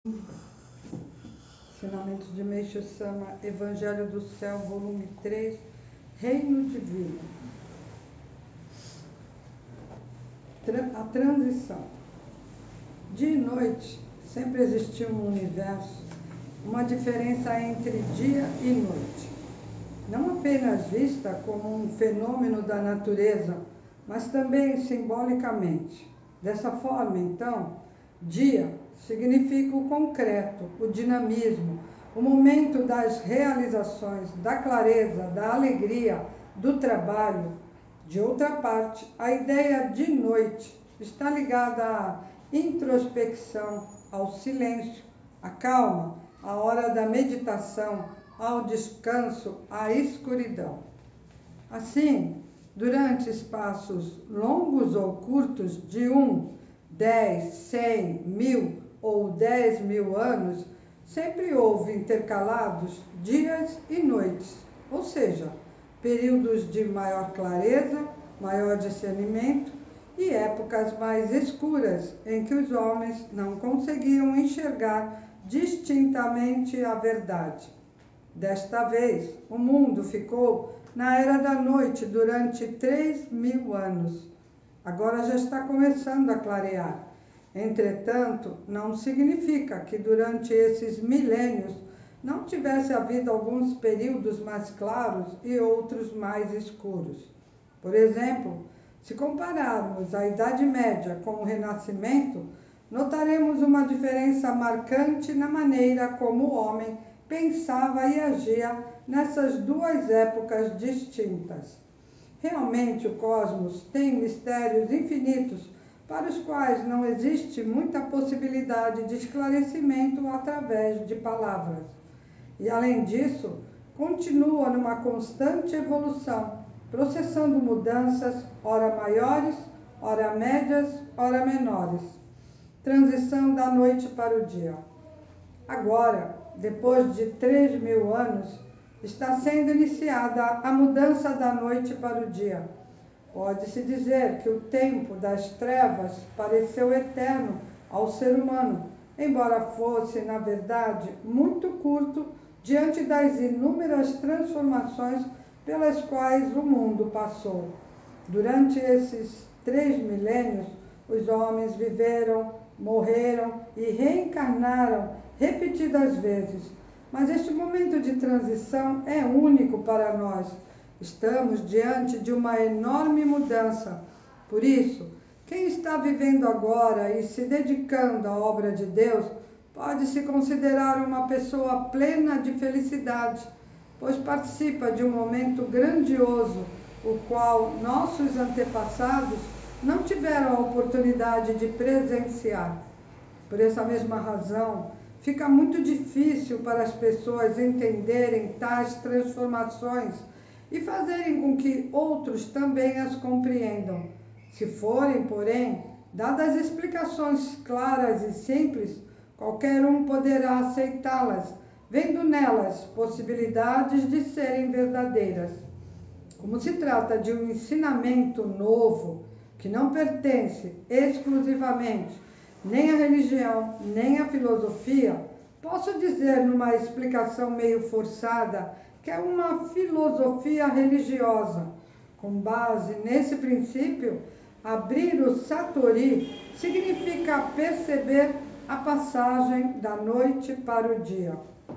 Ensinamentos de Meixo Sama, Evangelho do Céu, volume 3, Reino Divino. A transição. Dia e noite sempre existiu no universo uma diferença entre dia e noite, não apenas vista como um fenômeno da natureza, mas também simbolicamente. Dessa forma, então, dia significa o concreto, o dinamismo, o momento das realizações, da clareza, da alegria, do trabalho. De outra parte, a ideia de noite está ligada à introspecção, ao silêncio, à calma, à hora da meditação, ao descanso, à escuridão. Assim, durante espaços longos ou curtos de 1, 10, 100, 1000 ou 10.000 anos, sempre houve intercalados dias e noites, ou seja, períodos de maior clareza, maior discernimento e épocas mais escuras em que os homens não conseguiam enxergar distintamente a verdade. Desta vez, o mundo ficou na era da noite durante 3.000 anos. Agora já está começando a clarear. Entretanto, não significa que durante esses milênios não tivesse havido alguns períodos mais claros e outros mais escuros. Por exemplo, se compararmos a Idade Média com o Renascimento, notaremos uma diferença marcante na maneira como o homem pensava e agia nessas duas épocas distintas. Realmente, o cosmos tem mistérios infinitos para os quais não existe muita possibilidade de esclarecimento através de palavras. E, além disso, continua numa constante evolução, processando mudanças, ora maiores, ora médias, ora menores. Transição da noite para o dia. Agora, depois de 3.000 anos, está sendo iniciada a mudança da noite para o dia. Pode-se dizer que o tempo das trevas pareceu eterno ao ser humano, embora fosse, na verdade, muito curto diante das inúmeras transformações pelas quais o mundo passou. Durante esses 3 milênios, os homens viveram, morreram e reencarnaram repetidas vezes. Mas este momento de transição é único para nós. Estamos diante de uma enorme mudança. Por isso, quem está vivendo agora e se dedicando à obra de Deus pode se considerar uma pessoa plena de felicidade, pois participa de um momento grandioso, o qual nossos antepassados não tiveram a oportunidade de presenciar. Por essa mesma razão, fica muito difícil para as pessoas entenderem tais transformações e fazerem com que outros também as compreendam. Se forem, porém, dadas explicações claras e simples, qualquer um poderá aceitá-las, vendo nelas possibilidades de serem verdadeiras. Como se trata de um ensinamento novo, que não pertence exclusivamente nem à religião, nem à filosofia, posso dizer numa explicação meio forçada que é uma filosofia religiosa. Com base nesse princípio, abrir o Satori significa perceber a passagem da noite para o dia.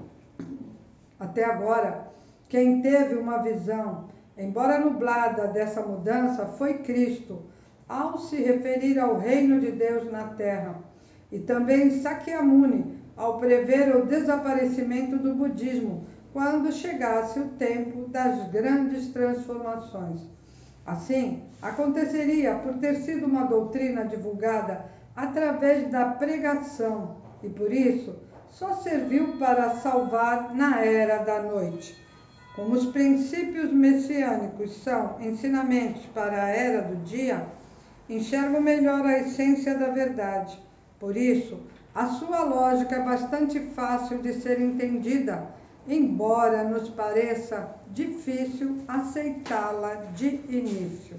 Até agora, quem teve uma visão, embora nublada, dessa mudança foi Cristo, ao se referir ao reino de Deus na terra, e também Sakyamuni, ao prever o desaparecimento do budismo, quando chegasse o tempo das grandes transformações. Assim, aconteceria por ter sido uma doutrina divulgada através da pregação, e por isso só serviu para salvar na era da noite. Como os princípios messiânicos são ensinamentos para a era do dia, enxergo melhor a essência da verdade. Por isso, a sua lógica é bastante fácil de ser entendida, embora nos pareça difícil aceitá-la de início.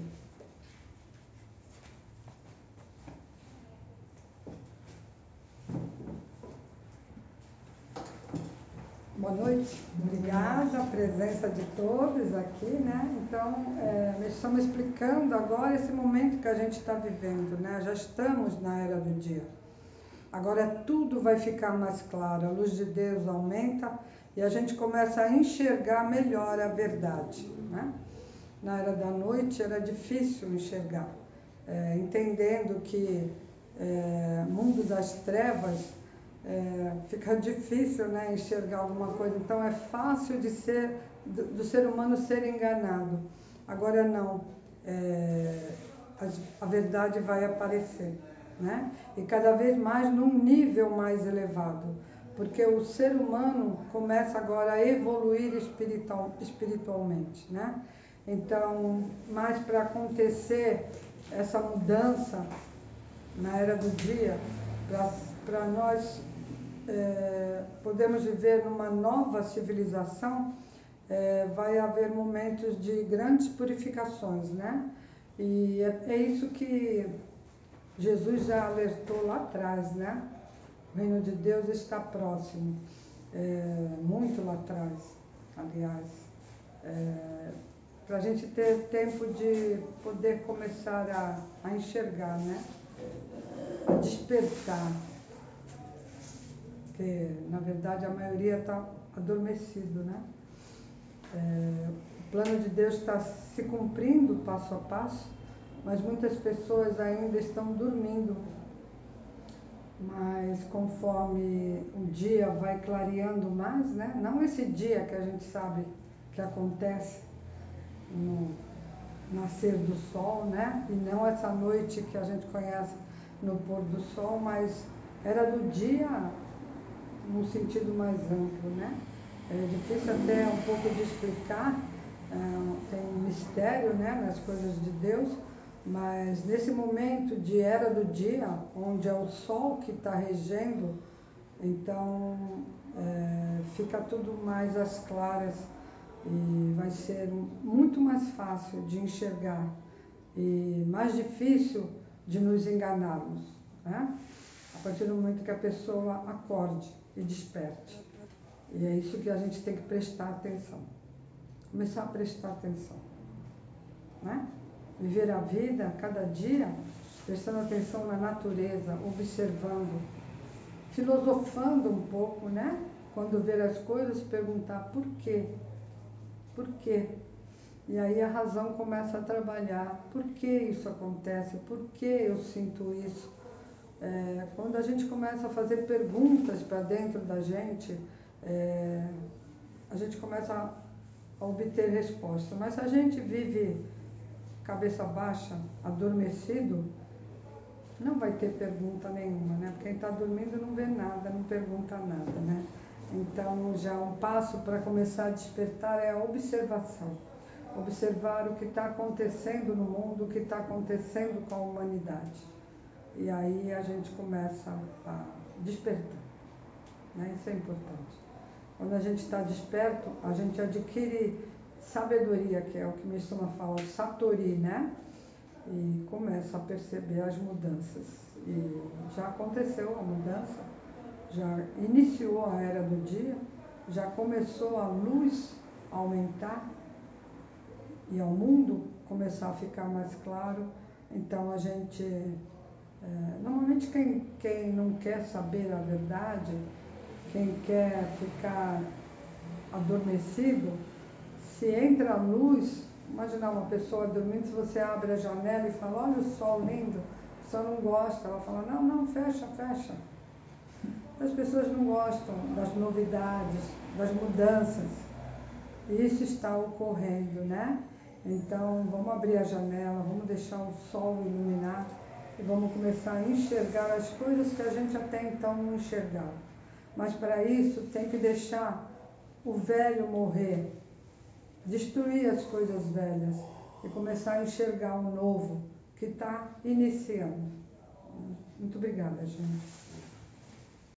Boa noite, obrigada a presença de todos aqui, né? Então, nós estamos explicando agora esse momento que a gente está vivendo, né? Já estamos na era do dia. Agora tudo vai ficar mais claro, a luz de Deus aumenta e a gente começa a enxergar melhor a verdade, né? Na era da noite era difícil enxergar, entendendo que mundo das trevas fica difícil, né, enxergar alguma coisa, então é fácil do ser humano ser enganado. Agora não, a verdade vai aparecer, né? E cada vez mais num nível mais elevado, porque o ser humano começa agora a evoluir espiritualmente, né? Então, mais para acontecer essa mudança na era do dia, para nós podemos viver numa nova civilização, vai haver momentos de grandes purificações, né? E é isso que Jesus já alertou lá atrás, né? O reino de Deus está próximo, muito lá atrás, aliás, para a gente ter tempo de poder começar a enxergar, né? A despertar, porque na verdade a maioria está adormecido, né? O plano de Deus está se cumprindo passo a passo, mas muitas pessoas ainda estão dormindo. Mas conforme o dia vai clareando mais, né? Não esse dia que a gente sabe que acontece no nascer do sol, né? E não essa noite que a gente conhece no pôr do sol, mas era do dia num sentido mais amplo, né? É difícil até um pouco de explicar, tem um mistério, né, nas coisas de Deus, mas nesse momento de era do dia, onde é o sol que está regendo, então fica tudo mais às claras e vai ser muito mais fácil de enxergar e mais difícil de nos enganarmos, né? A partir do momento que a pessoa acorde e desperte. E é isso que a gente tem que prestar atenção. Começar a prestar atenção, né? Viver a vida, cada dia, prestando atenção na natureza, observando, filosofando um pouco, né? Quando ver as coisas, perguntar por quê? Por quê? E aí a razão começa a trabalhar. Por que isso acontece? Por que eu sinto isso? Quando a gente começa a fazer perguntas para dentro da gente, a gente começa a obter resposta. Mas se a gente vive cabeça baixa, adormecido, não vai ter pergunta nenhuma, né? Porque quem está dormindo não vê nada, não pergunta nada, né? Então, já um passo para começar a despertar é a observação. Observar o que está acontecendo no mundo, o que está acontecendo com a humanidade. E aí a gente começa a despertar, né? Isso é importante. Quando a gente está desperto, a gente adquire sabedoria, que é o que me costuma falar, satori, né? E começa a perceber as mudanças. E já aconteceu a mudança, já iniciou a era do dia, já começou a luz a aumentar e ao mundo começar a ficar mais claro. Então a gente, normalmente quem não quer saber a verdade, quem quer ficar adormecido, se entra a luz, imagina uma pessoa dormindo, se você abre a janela e fala, olha o sol lindo, a pessoa não gosta, ela fala, não, fecha. As pessoas não gostam das novidades, das mudanças, e isso está ocorrendo, né? Então, vamos abrir a janela, vamos deixar o sol iluminar e vamos começar a enxergar as coisas que a gente até então não enxergava. Mas para isso tem que deixar o velho morrer, destruir as coisas velhas e começar a enxergar o novo que está iniciando. Muito obrigada, gente.